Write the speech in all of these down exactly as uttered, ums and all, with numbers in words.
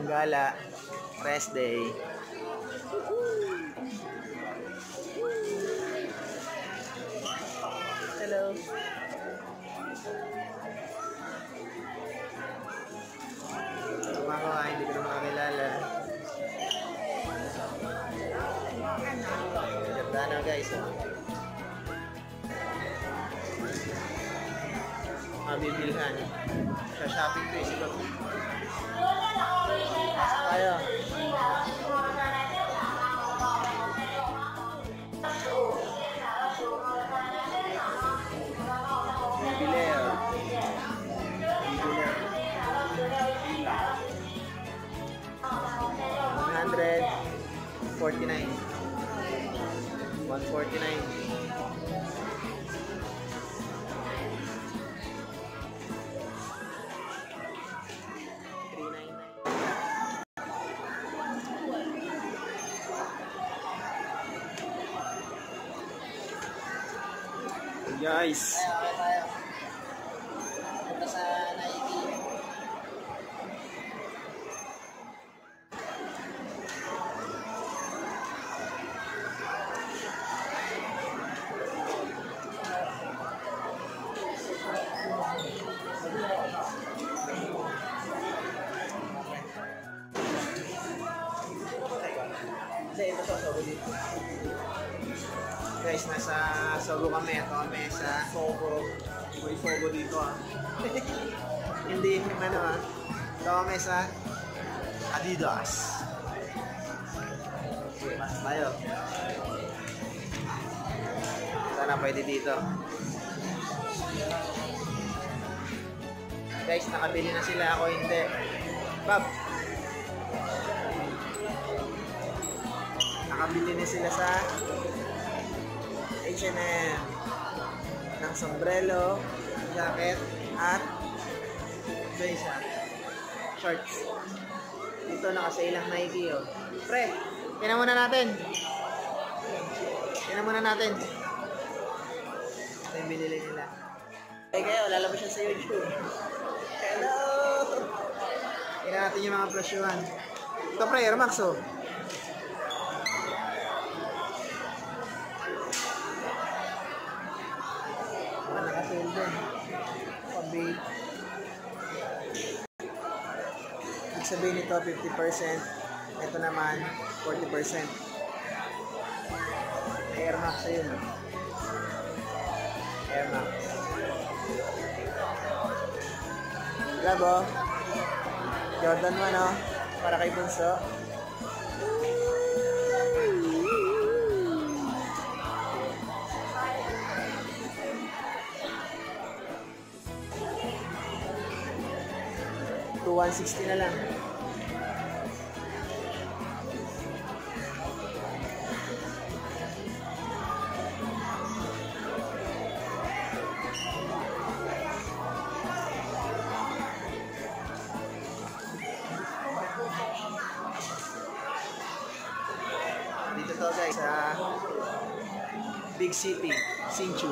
gala. Rest day. Hello. Tama ko nga, hindi ko na makakilala. Ganda na guys. Mabibilhan. Sa shopping ko eh. Siguro. Tayo. Bibili oh. Bibili. one forty-nine. one forty-nine. three ninety-nine. Guys. Punta sa Nike. Guys, nasa Sogo kami. Ito kami sa Sogo. May Sogo dito ah. Hindi yung ano ah. Ito kami sa Adidas. Mas tayo. Sana pwede dito. Guys, nakabili na sila. Ako hindi. Bob. Nakabili na sila sa H and M ng sombrero, jacket, at isa, shorts. Dito nakasale ang Nike oh. Pre, tingnan muna natin. Tingnan muna natin. Ito yung binili nila. Hey kayo, lalabas siya sa YouTube. Hello! Tingnan natin yung mga presyuhan. Ito pre, Air Max oh. Nakasale din. Pabig. Ibig sabihin nito fifty percent. Ito naman forty percent. Air Max yun. Air Max. Grab oh. Jordan one oh. Para kay Bunso. one sixty na lang. Dito to guys sa Big City, Hsinchu.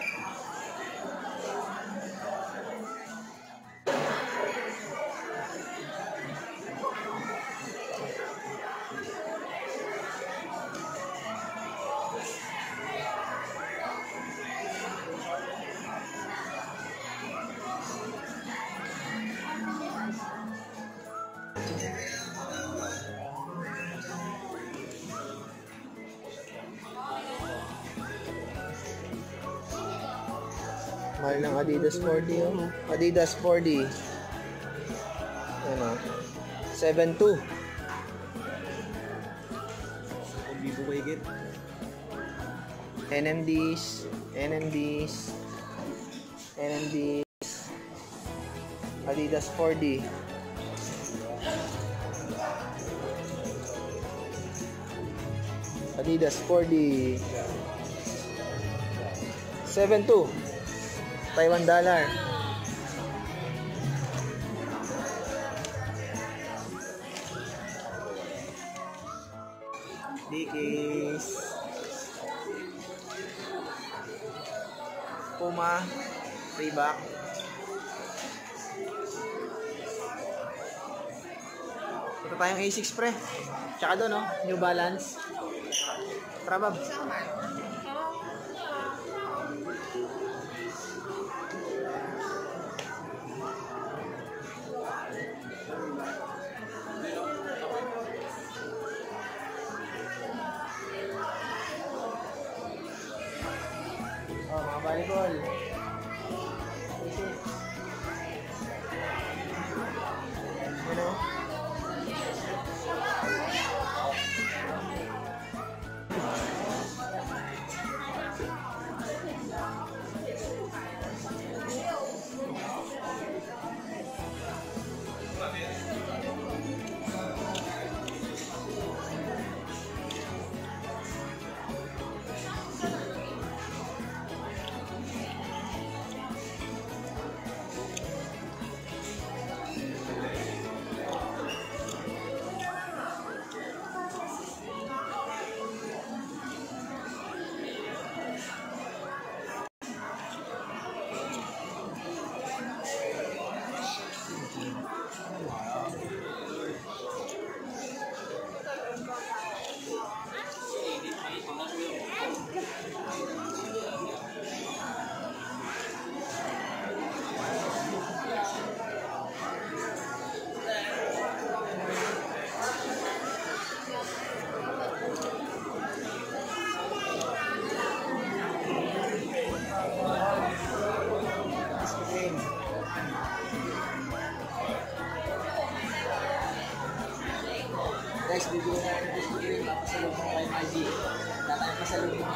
Mahal ng Adidas four D oh. Adidas four D. Ano? seven two. Kung di po kaigit. N M Ds. N M Ds. N M Ds. Adidas four D. Adidas four D. seven two. Taiwan dollar. Dickies. Puma. Reebok. Ito tayong A six pre. Tsaka doon, no? New Balance. Tara, Bob. Oh, mga volleyball. A six. Ano? Guys, bibili na rin gusto ko rin. Papasalubong kayo ng I D. Tatay pasalubong.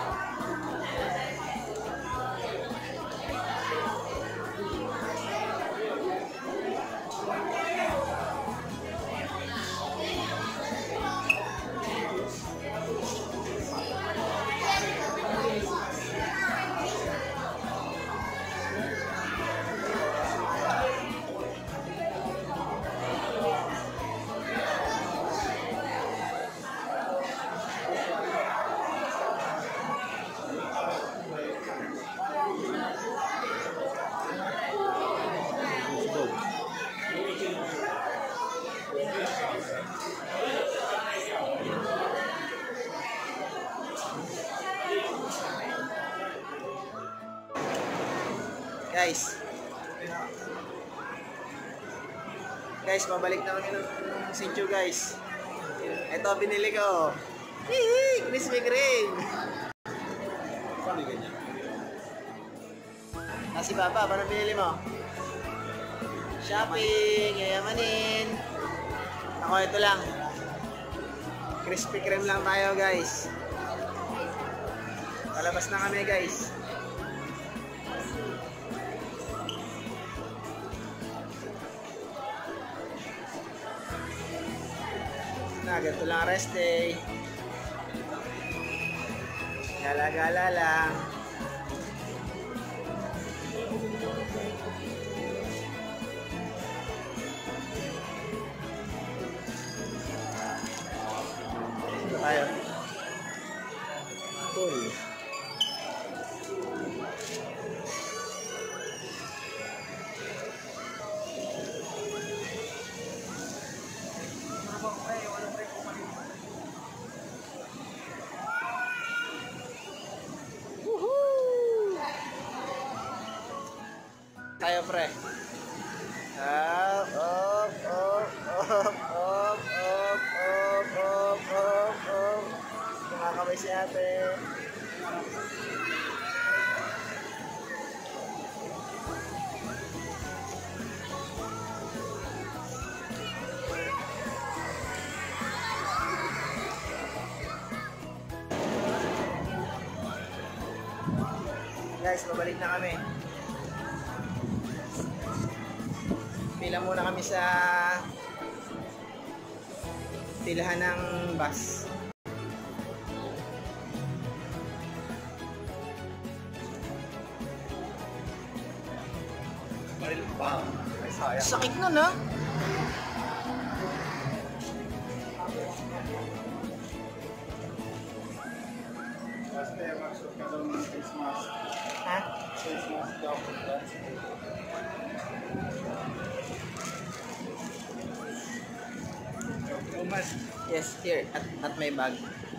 Guys. Guys, babalik na kami ng Sinchu, guys. Ito, binili ko. Hihi! Crispy Kreme! Paano ganyan? Nasi Papa, paano binili mo? Shopping, yayamanin. Ako, ito lang. Crispy Kreme lang tayo, guys. Palabas na kami, guys. Na, ganito lang rest day. Gala-gala lang. Ito tayo. Cool. Tayo pre. Up, up, up, up, up, up, up, up, up, up. Kumakabay si ate. Guys, babalik na kami. Pila muna kami sa pilahan ng bus. Sakit nun, ha? Ha? Yes, here, at, at my bag.